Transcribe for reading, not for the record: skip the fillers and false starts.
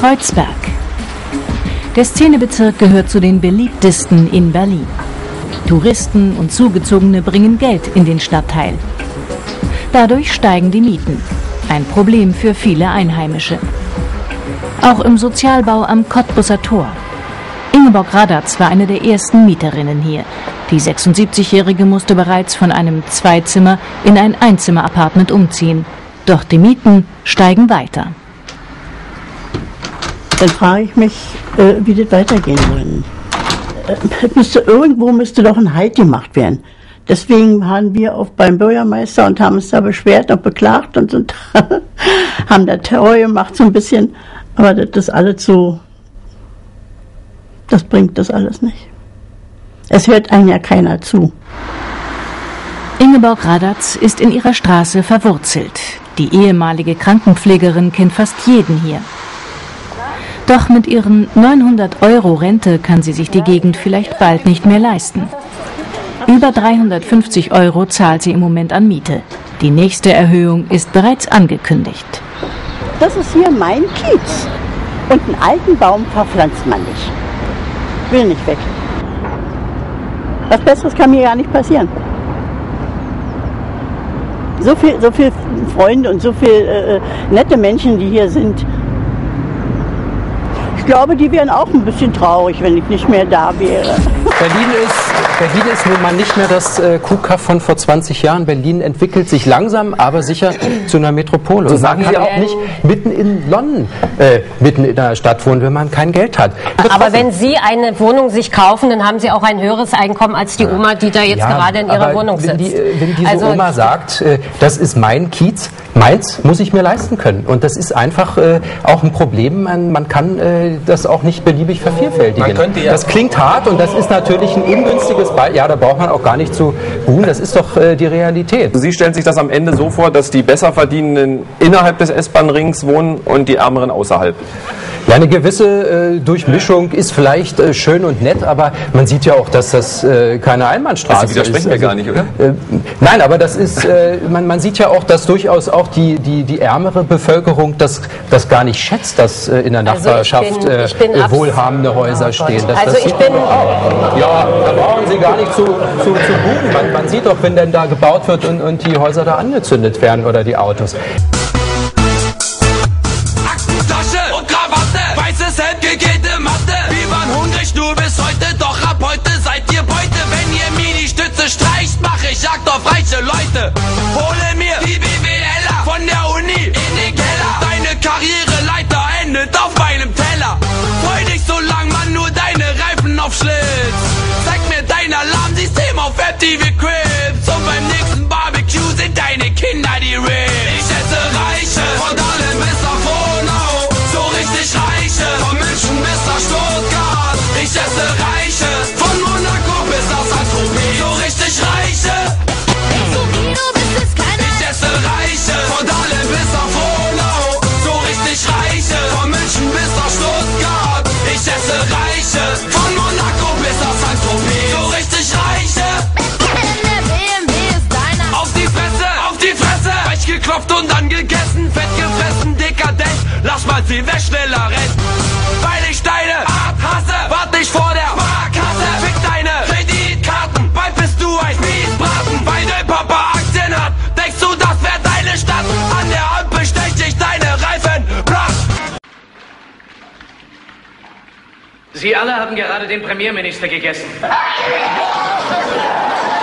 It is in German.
Kreuzberg. Der Szenebezirk gehört zu den beliebtesten in Berlin. Touristen und Zugezogene bringen Geld in den Stadtteil. Dadurch steigen die Mieten. Ein Problem für viele Einheimische. Auch im Sozialbau am Cottbuser Tor. Ingeborg Radatz war eine der ersten Mieterinnen hier. Die 76-Jährige musste bereits von einem Zweizimmer in ein Einzimmer-Appartement umziehen. Doch die Mieten steigen weiter. Dann frage ich mich, wie das weitergehen soll. Irgendwo müsste doch ein Halt gemacht werden. Deswegen waren wir auch beim Bürgermeister und haben uns da beschwert und beklagt und sind haben da Terror gemacht so ein bisschen. Aber das ist alles so, das bringt das alles nicht. Es hört einem ja keiner zu. Ingeborg Radatz ist in ihrer Straße verwurzelt. Die ehemalige Krankenpflegerin kennt fast jeden hier. Doch mit ihren 900 € Rente kann sie sich die Gegend vielleicht bald nicht mehr leisten. Über 350 € zahlt sie im Moment an Miete. Die nächste Erhöhung ist bereits angekündigt. Das ist hier mein Kiez. Und einen alten Baum verpflanzt man nicht. Will nicht weg. Was Besseres kann mir gar nicht passieren. So viel Freunde und so viele nette Menschen, die hier sind. Ich glaube, die wären auch ein bisschen traurig, wenn ich nicht mehr da wäre. Berlin ist nun mal nicht mehr das Kuhkaff von vor 20 Jahren. Berlin entwickelt sich langsam, aber sicher zu einer Metropole. So sagen Sie auch nicht mitten in London, mitten in der Stadt wohnen, wenn man kein Geld hat. Aber wenn Sie eine Wohnung sich kaufen, dann haben Sie auch ein höheres Einkommen als die Oma, die da jetzt gerade in ihrer Wohnung sitzt. Wenn diese Oma sagt, das ist mein Kiez, meins, muss ich mir leisten können. Und das ist einfach auch ein Problem. Man kann das auch nicht beliebig vervielfältigen. Das klingt hart und das ist natürlich ein ungünstiges Beispiel. Ja, da braucht man auch gar nicht zu buhen. Das ist doch die Realität. Sie stellen sich das am Ende so vor, dass die Besserverdienenden innerhalb des S-Bahn-Rings wohnen und die Ärmeren außerhalb? Ja, eine gewisse Durchmischung ist vielleicht schön und nett, aber man sieht ja auch, dass das keine Einbahnstraße ist. Sie widersprechen mir gar nicht, oder? Nein, aber das ist, man sieht ja auch, dass durchaus auch die ärmere Bevölkerung das gar nicht schätzt, dass in der Nachbarschaft wohlhabende Häuser stehen. Ja, da brauchen Sie gar nicht zu buchen. Man sieht doch, wenn denn da gebaut wird und die Häuser da angezündet werden oder die Autos. Gegelte Matte, wir waren hungrig nur bis heute, doch ab heute seid ihr Beute. Wenn ihr mir die Stütze streicht, mach ich Jagd auf reiche Leute. Hole mir die BWLer von der Uni in den Keller. Deine Karriereleiter endet auf meinem Teller. Freu dich, solange man nur deine Reifen aufschlitzt. Zeig mir dein Alarmsystem auf MTV Cribs. Und beim nächsten Barbecue sind deine Kinder die Ribs. Ich esse Reiche, von Dahlem bis auf Honau. So richtig Reiche, von München bis nach Stuttgart. Ich esse Reiche, von Monaco bis nach Saint-Tropez. So richtig Reiche. Ich esse Reiche, von Dahlem bis auf Honau. So richtig Reiche, von München bis nach Stuttgart. Ich esse Reiche, von Monaco bis nach Saint-Tropez. So richtig Reiche. Auf die Fresse, weich geklopft und dann gegessen, fett gefressen, dekadent. Lass mal sie weg, schneller rennen. Weil ich deine Art hasse, wart nicht vor der Sparkasse. Fick deine Kreditkarten, bald bist du ein Miesbraten. Weil dein Papa Aktien hat, denkst du, das wär deine Stadt? An der Ampel stech ich deine Reifen platt. Sie alle haben gerade den Premierminister gegessen.